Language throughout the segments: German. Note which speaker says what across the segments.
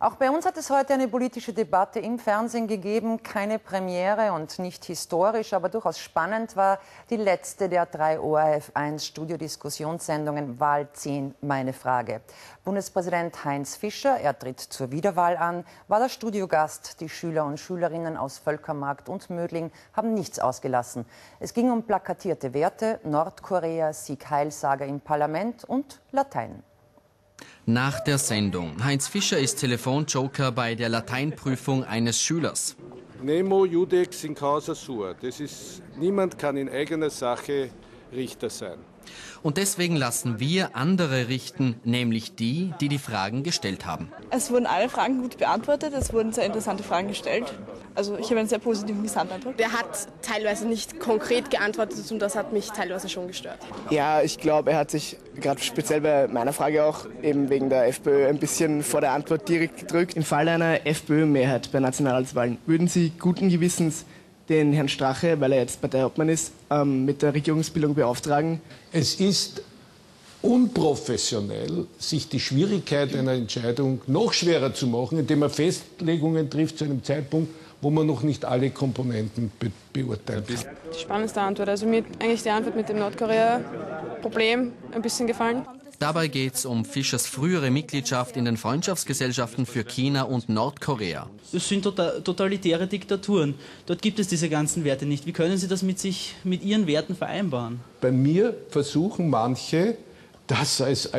Speaker 1: Auch bei uns hat es heute eine politische Debatte im Fernsehen gegeben. Keine Premiere und nicht historisch, aber durchaus spannend war die letzte der 3 ORF1 Studiodiskussionssendungen Wahl 10, meine Frage. Bundespräsident Heinz Fischer, er tritt zur Wiederwahl an, war der Studiogast. Die Schüler und Schülerinnen aus Völkermarkt und Mödling haben nichts ausgelassen. Es ging um plakatierte Werte, Nordkorea, Sieg-Heil-Saga im Parlament und Latein.
Speaker 2: Nach der Sendung. Heinz Fischer ist Telefonjoker bei der Lateinprüfung eines Schülers.
Speaker 3: Nemo judex in causa sua. Das ist, niemand kann in eigener Sache Richter sein.
Speaker 2: Und deswegen lassen wir andere richten, nämlich die, die die Fragen gestellt haben.
Speaker 4: Es wurden alle Fragen gut beantwortet, es wurden sehr interessante Fragen gestellt. Also ich habe einen sehr positiven Gesamteindruck.
Speaker 5: Der hat teilweise nicht konkret geantwortet und das hat mich teilweise schon gestört.
Speaker 6: Ja, ich glaube, er hat sich gerade speziell bei meiner Frage auch eben wegen der FPÖ ein bisschen vor der Antwort direkt gedrückt. Im Fall einer FPÖ-Mehrheit bei Nationalratswahlen würden Sie guten Gewissens den Herrn Strache, weil er jetzt Parteiobmann ist, mit der Regierungsbildung beauftragen?
Speaker 3: Es ist unprofessionell, sich die Schwierigkeit einer Entscheidung noch schwerer zu machen, indem man Festlegungen trifft zu einem Zeitpunkt, wo man noch nicht alle Komponenten beurteilt hat.
Speaker 7: Die spannendste Antwort. Also mir hat eigentlich die Antwort mit dem Nordkorea-Problem ein bisschen gefallen.
Speaker 2: Dabei geht es um Fischers frühere Mitgliedschaft in den Freundschaftsgesellschaften für China und Nordkorea.
Speaker 8: Das sind totalitäre Diktaturen. Dort gibt es diese ganzen Werte nicht. Wie können Sie das mit Ihren Werten vereinbaren?
Speaker 3: Bei mir versuchen manche, das als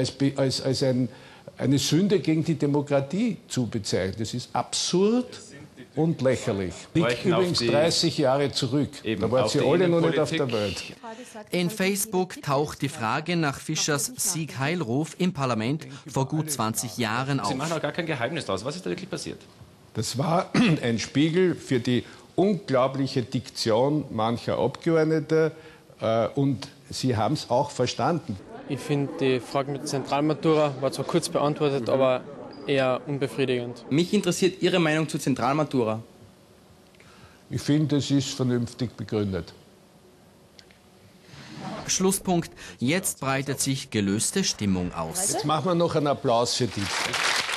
Speaker 3: eine Sünde gegen die Demokratie zu bezeichnen. Das ist absurd und lächerlich. Liegt übrigens 30 Jahre zurück. Da waren sie alle noch nicht auf der Welt.
Speaker 2: In Facebook taucht die Frage nach Fischers Sieg-Heil-Ruf im Parlament vor gut 20 Jahren auf.
Speaker 9: Sie machen auch gar kein Geheimnis daraus. Was ist da wirklich passiert?
Speaker 3: Das war ein Spiegel für die unglaubliche Diktion mancher Abgeordneter und sie haben es auch verstanden.
Speaker 10: Ich finde, die Frage mit Zentralmatura war zwar kurz beantwortet, aber eher unbefriedigend.
Speaker 8: Mich interessiert Ihre Meinung zur Zentralmatura.
Speaker 3: Ich finde, es ist vernünftig begründet.
Speaker 2: Schlusspunkt. Jetzt breitet sich gelöste Stimmung aus.
Speaker 3: Jetzt machen wir noch einen Applaus für die.